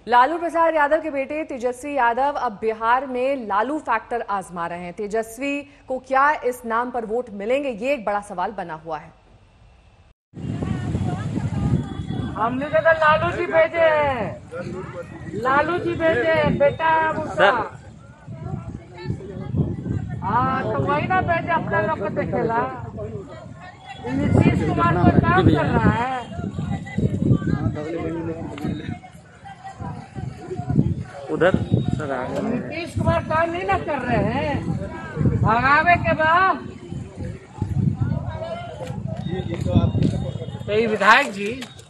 लालू प्रसाद यादव के बेटे तेजस्वी यादव अब बिहार में लालू फैक्टर आजमा रहे हैं। तेजस्वी को क्या इस नाम पर वोट मिलेंगे, ये एक बड़ा सवाल बना हुआ है। हमने तो लालू जी भेजे हैं, लालू जी भेजे हैं, बेटा उसका। हाँ तो वही ना भेजे, अपना लोग को देखेला। नीतीश कुमार को काम कर रहा है। उधर नीतीश कुमार काम नहीं ना कर रहे हैं, भगावे के बाद। तो विधायक जी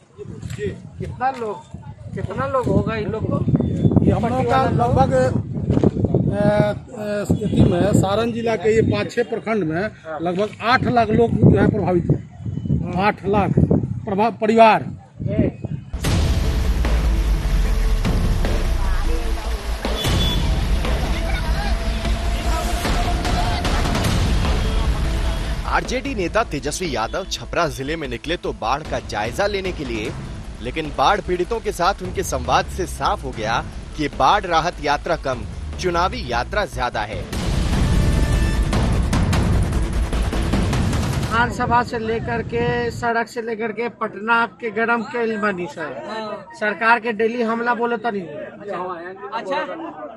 कितना लोग होगा इन लोग को? हम लोग का लगभग स्थिति में सारण जिला के ये 5-6 प्रखंड में लगभग 8 लाख लोग जो है प्रभावित है। 8 लाख परिवार। आरजेडी नेता तेजस्वी यादव छपरा जिले में निकले तो बाढ़ का जायजा लेने के लिए, लेकिन बाढ़ पीड़ितों के साथ उनके संवाद से साफ हो गया कि बाढ़ राहत यात्रा कम, चुनावी यात्रा ज्यादा है। विधानसभा से लेकर के सड़क से लेकर के पटना के गरम के बनी सर, सरकार के डेली हमला बोले तो नहीं। अच्छा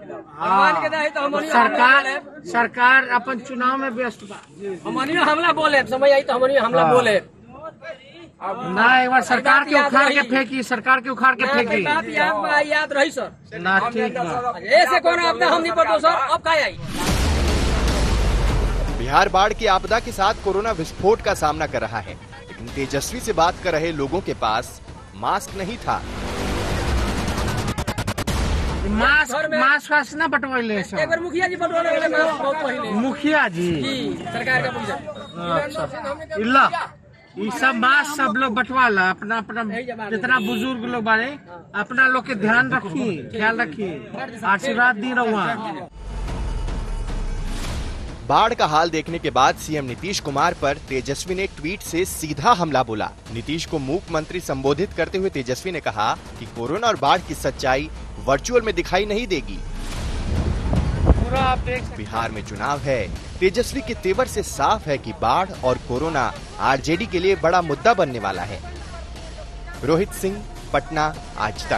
सरकार अपन चुनाव में व्यस्त बा, हमनियो हमला बोले, समय आई तो हमनियो हमला बोले ना। एक बार सरकार के उखाड़ के फेंकी, सरकार के उखाड़ के फेंकी। याद रही सर ना, ठीक ना। ऐसे कौन आपने हम नहीं पढ़ो सर, अब क्या आई? बिहार बाढ़ की आपदा के साथ कोरोना विस्फोट का सामना कर रहा है, लेकिन तेजस्वी से बात कर रहे लोगों के पास मास्क नहीं था। मास्क ना बंटवाइले सर। एक बार मुखिया जी बंटवाने वाले मास्क बहुत पहले। मुखिया जी सरकार का पैसा। अच्छा इल्ला ये सब मास्क सब लोग बंटवाला, अपना अपना जितना बुजुर्ग लोग बारे अपना लोग के ध्यान रखिए, ख्याल रखिए, आशीर्वाद दी रहुआ। बाढ़ का हाल देखने के बाद सीएम नीतीश कुमार पर तेजस्वी ने ट्वीट से सीधा हमला बोला। नीतीश को मूक मंत्री संबोधित करते हुए तेजस्वी ने कहा कि कोरोना और बाढ़ की सच्चाई वर्चुअल में दिखाई नहीं देगी। बिहार में चुनाव है, तेजस्वी के तेवर से साफ है कि बाढ़ और कोरोना आरजेडी के लिए बड़ा मुद्दा बनने वाला है। रोहित सिंह, पटना, आज तक।